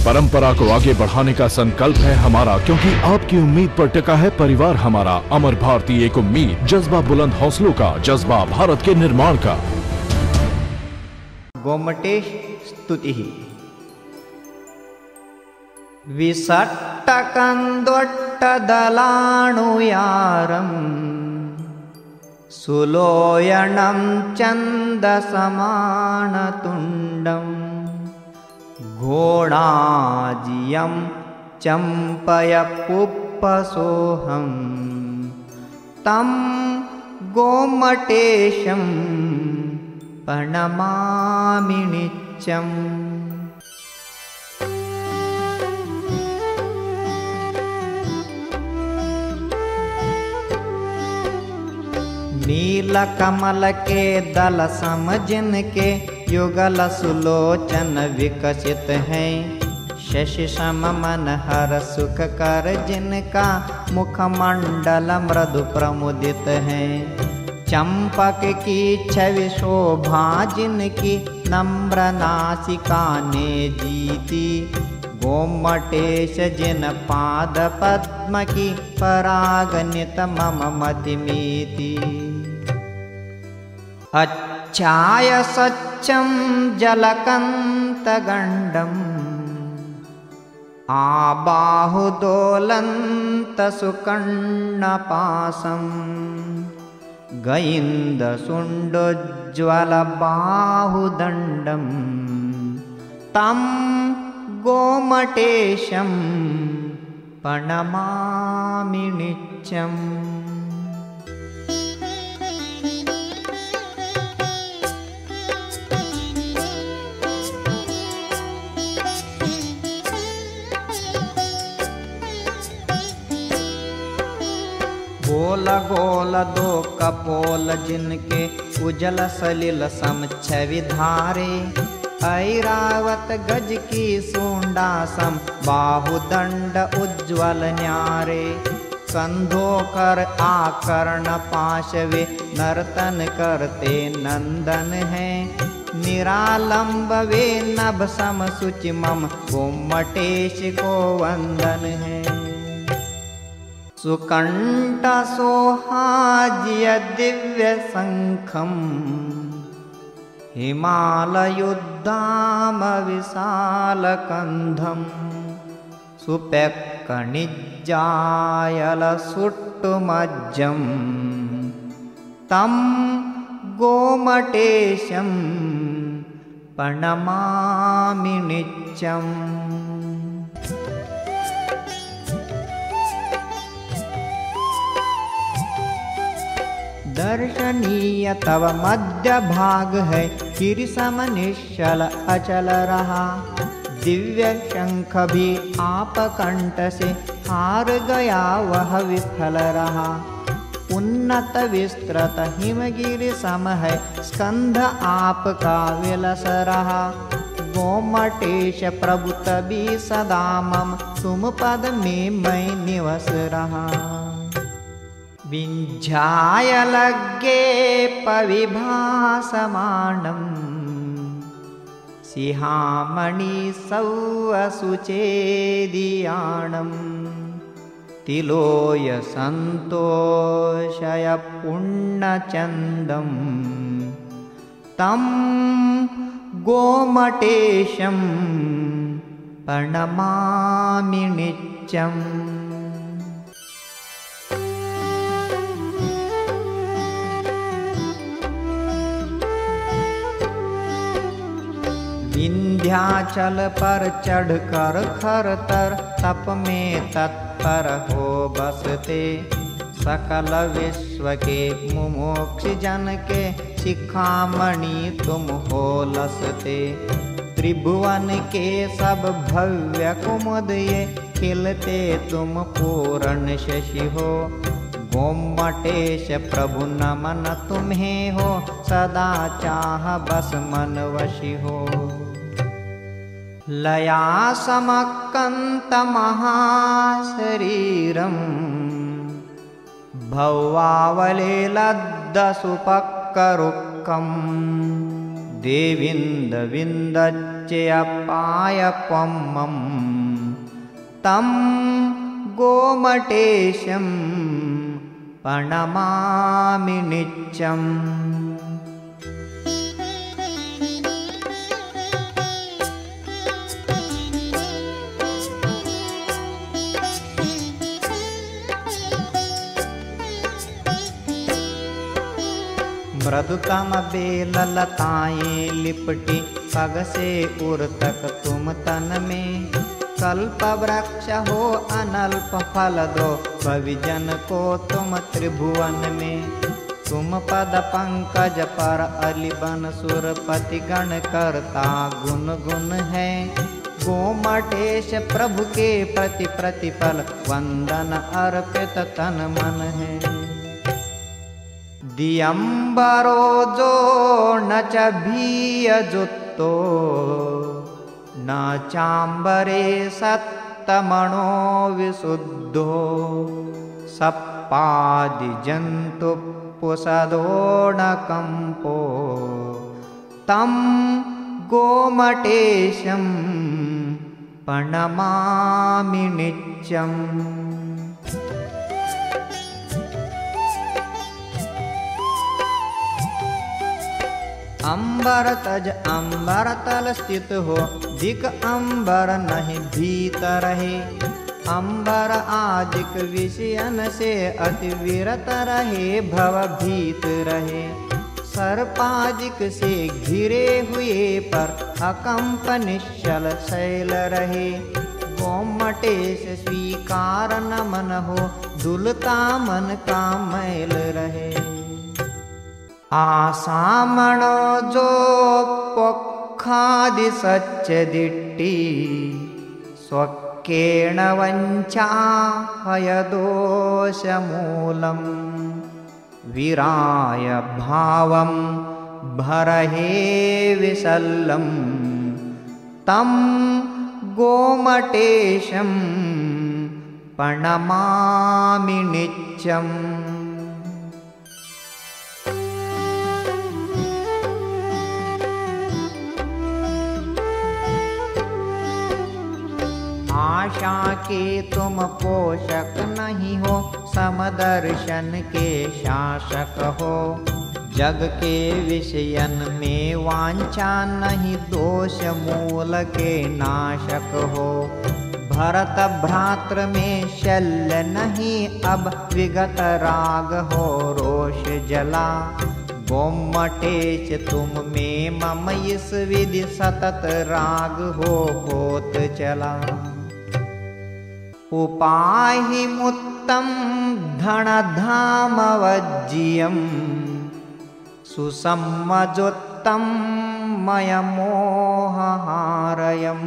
परंपरा को आगे बढ़ाने का संकल्प है हमारा, क्योंकि आपकी उम्मीद पर टिका है परिवार हमारा। अमर भारती एक उम्मीद, जज्बा बुलंद हौसलों का, जज्बा भारत के निर्माण का। गोमटेश स्तुति विसट्टकन्दोट्टदलाणुयारं सुलोयनं चन्दसमानतुण्डं घोणाजियं चम्पयपुप्पसोऽहं तं गोमटेशं प्रणमामि नित्यम्। नीलकमल के दल सम जिनके युगल सुलोचन विकसित हैं, शशि सम मन हर सुख कर जिनका मुखमंडल मृदु प्रमुदित है। चंपक की छवि शोभा जिनकी नम्र नासिका ने जीती, गोमटेश जिन पाद पद्म की परागनित मम मतिमीति। अच्छाय सच्चम जलकंतगंडम् आबाहुदोलंत सुकर्णपाशम् गयिन्दसुण्डोज्ज्वलबाहुदण्डम् तं गोमटेशं प्रणमामि नित्यम्। गोल गोल दो कपोल जिनके उजल सलिल सम छवि धारे, ऐरावत गज की सूंडा सम बाहुदंड उज्ज्वल न्यारे। कंधों कर आकर्ण पाश वे नर्तन करते नंदन हैं, निरालंब वे नभ सम सुचि मम गोमटेश को वंदन है। सुकंठ सोहाज्य दिव्य शंखं हिमालयोद्दाम विशालकन्धं सुपेक्कणिज्जायलसुट्टुमज्जं तं गोमटेशं प्रणमामि नित्यम्। दर्शनीय तव मध्य भाग है, किरीसम निश्चल अचल रहा। दिव्य शंख भी आप कंठ से हार गया वह विफल रहा। उन्नत विस्तृत हिमगिरि सम है, स्कंध आपका विलस रहा। गोमटेश प्रभु तभी सदा मम तुम पद में मैं निवस रहा। विंध्याचलगे पविभासमानं सिंहामणि सौवसुचेदियाणं तिलोय संतोषय पुण्यचन्दं तं गोमटेशं प्रणमामि नित्यम्। विंध्याचल पर चढ़ कर खरतर तप में तत्पर हो बसते, सकल विश्व के मुमुक्ष जन के शिखामणि तुम हो लसते। त्रिभुवन के सब भव्य कुमुद ये खिलते तुम पूर्ण शशि हो। गोमटेश प्रभु नमन तुम्हें हो, सदा चाह बस मन वशी हो। लया समकंत महाशरीरं भौवावले लद्दसुपक्करुक्कं देविंद विंद सञ्चयपाय पम्मं तं गोमटेशं प्रणमामि नित्यम्। मृदुतम बेल लताएं लिपटी पग से उर तक तुम तन में, कल्प वृक्ष हो अनल्प फल दो कविजन को तुम त्रिभुवन में। तुम पद पंकज पर अलिबन सुरपति गण करता गुण गुण है, गोमटेश प्रभु के प्रति प्रतिफल वंदन अर्पित तन मन है। दियंबरो जो न च भीयजुत्तो न चांबरे सत्तमणो विशुद्धो, सप्पादि जंतु पुसदो न कंपो तं गोमटेशं प्रणमामि नित्यम्। अंबर तज अंबर तल स्थित हो, दिक अंबर नहीं भीतर रहे। अंबर आदिक विषयन से अति विरत रहे, भव भीत रहे। सर्पादिक से घिरे हुए पर अकंप निश्चल शैल रहे। गोमटेश स्वीकार न मन हो, दुलता मन का मैल रहे। आसामणो जो पोखादि सच्च दिट्टी, स्वकेण वंचा हयदोष मूलम। विराय भावं भरहे विशल्लम तं गोमटेशं प्रणमामि नित्यम्। आशा के तुम पोषक नहीं हो, समदर्शन के शासक हो। जग के विषयन में वांछा नहीं, दोष मूल के नाशक हो। भरत भ्रातृ में शल्य नहीं, अब विगत राग हो रोष जला। गोमटेश तुम में मम इस विधि सतत राग हो होत चला। उपाहि मुत्तम धन धाम वज्जियम, सुसम्मजोत्तम मय मोहहारयम।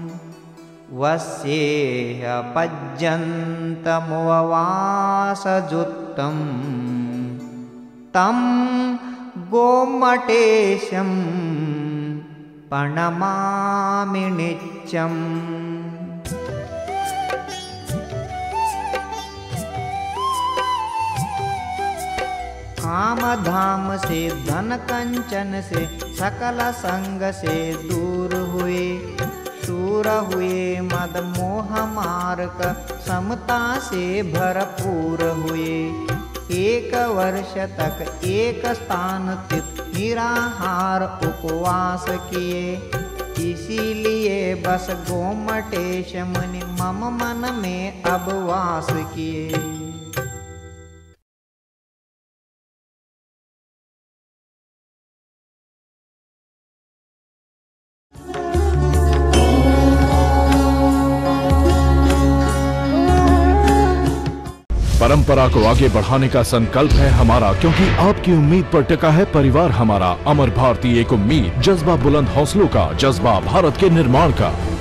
वस्येह पज्यन्तमुवासजुत्तम तं गोमटेशं प्रणमामि नित्यम्। काम धाम से धन कंचन से सकल संग से दूर हुए। शूर हुए मद मोह मार्ग समता से भरपूर हुए। एक वर्ष तक एक स्थान स्थित निराहार उपवास किए। इसीलिए बस गोमटेश मुनि मम मन में अब वास किए। परंपरा को आगे बढ़ाने का संकल्प है हमारा, क्योंकि आपकी उम्मीद पर टिका है परिवार हमारा। अमर भारती एक उम्मीद, जज्बा बुलंद हौसलों का, जज्बा भारत के निर्माण का।